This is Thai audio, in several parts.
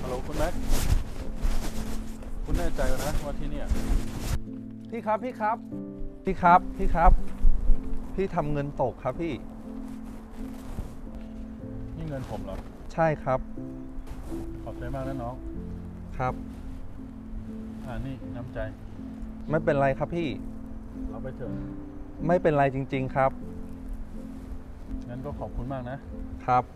ฮัลโหลคุณแม็กคุณแน่ใจนะว่าที่นี่พี่ครับพี่ทำเงินตกครับพี่นี่เงินผมเหรอใช่ครับขอบใจมากนะน้องครับนี่น้ำใจไม่เป็นไรครับพี่เอาไปเถอะไม่เป็นไรจริงๆครับงั้นก็ขอบคุณมากนะครับ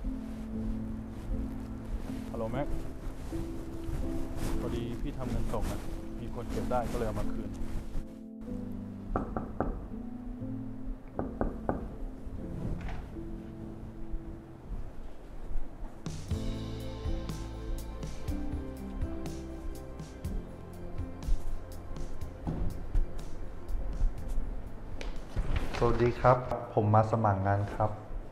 ฮัลโหลแม็กพอดีพี่ทำเงินตกมีคนเก็บได้ก็เลยเอามาคืนสวัสดีครับผมมาสมัครงานครับ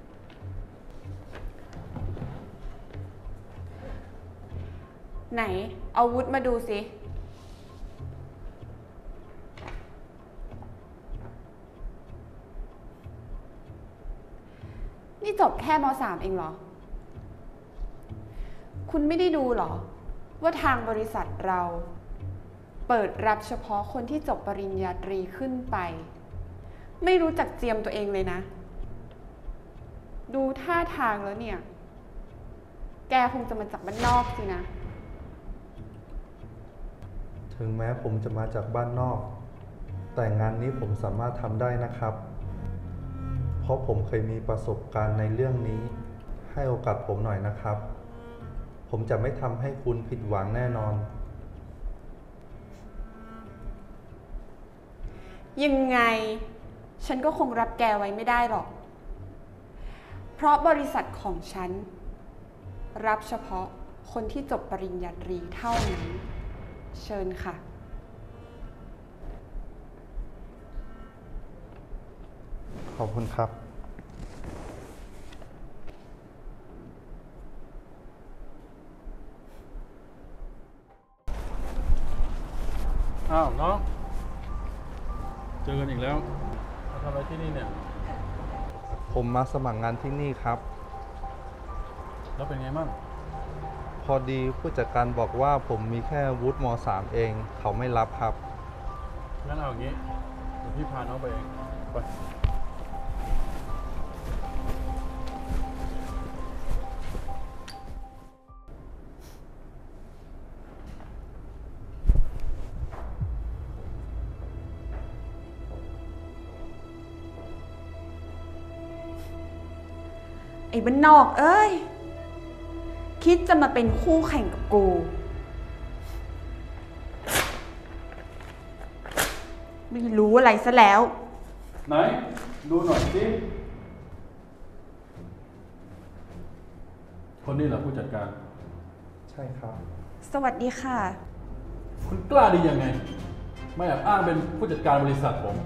ไหนเอาวุธมาดูสินี่จบแค่ม.3 เองเหรอคุณไม่ได้ดูเหรอว่าทางบริษัทเราเปิดรับเฉพาะคนที่จบปริญญาตรีขึ้นไปไม่รู้จักเจียมตัวเองเลยนะดูท่าทางแล้วเนี่ยแกคงจะมาจากบ้านนอกสินะถึงแม้ผมจะมาจากบ้านนอกแต่งานนี้ผมสามารถทำได้นะครับเพราะผมเคยมีประสบการณ์ในเรื่องนี้ให้โอกาสผมหน่อยนะครับผมจะไม่ทำให้คุณผิดหวังแน่นอนยังไงฉันก็คงรับแกไว้ไม่ได้หรอกเพราะบริษัทของฉันรับเฉพาะคนที่จบปริญญาตรีเท่านั้นเชิญค่ะขอบคุณครับอ้าวน้องเจอกันอีกแล้วมาทำอะไรที่นี่เนี่ยผมมาสมัครงานที่นี่ครับแล้วเป็นไงมั่งพอดีผู้จัดการบอกว่าผมมีแค่วุฒิม.3 เองเขาไม่รับครับงั้นเอาอย่างนี้เดี๋ยวพี่พาน้องไปเองไปไอ้บ้านนอกเอ้ยคิดจะมาเป็นคู่แข่งกับกูไม่รู้อะไรซะแล้วไหนดูหน่อยสิคนนี้เหรอผู้จัดการใช่ครับสวัสดีค่ะคุณกล้าดียังไงไม่แอบอ้างเป็นผู้จัดการบริษัทผม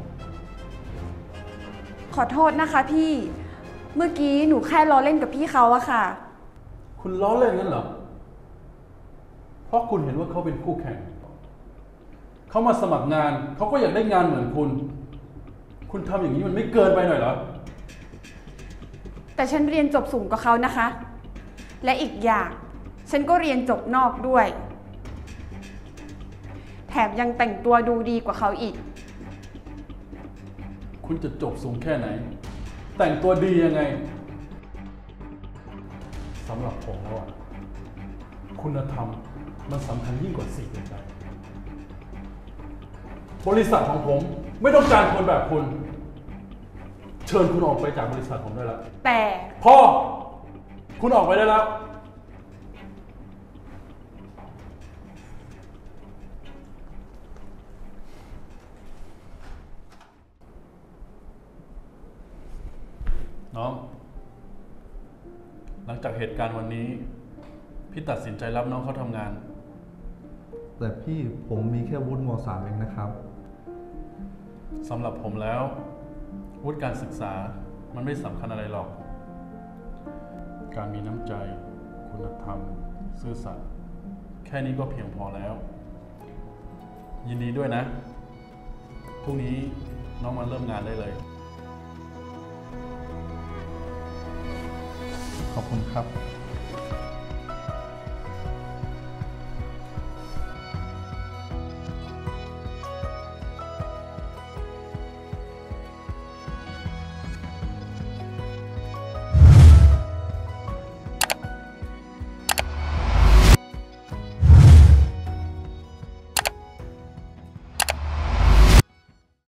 ขอโทษนะคะพี่เมื่อกี้หนูแค่ล้อเล่นกับพี่เขาอะค่ะคุณล้อเล่นงั้นเหรอเพราะคุณเห็นว่าเขาเป็นคู่แข่งเขามาสมัครงานเขาก็อยากได้งานเหมือนคุณทำอย่างนี้มันไม่เกินไปหน่อยเหรอแต่ฉันเรียนจบสูงกว่าเขานะคะและอีกอย่างฉันก็เรียนจบนอกด้วยแถมยังแต่งตัวดูดีกว่าเขาอีกคุณจะจบสูงแค่ไหนแต่งตัวดียังไงสำหรับผมแล้วคุณธรรมมันสำคัญยิ่งกว่าสิ่งใดบริษัทของผมไม่ต้องการคนแบบคุณเชิญคุณออกไปจากบริษัทผมได้แล้วแต่พ่อคุณออกไปได้แล้วน้องหลังจากเหตุการณ์วันนี้พี่ตัดสินใจรับน้องเขาทำงานแต่พี่ผมมีแค่วุฒิม.3 เองนะครับสำหรับผมแล้ววุฒิการศึกษามันไม่สำคัญอะไรหรอกการมีน้ำใจคุณธรรมซื่อสัตย์แค่นี้ก็เพียงพอแล้วยินดีด้วยนะพรุ่งนี้น้องมาเริ่มงานได้เลยขอบคุณครับ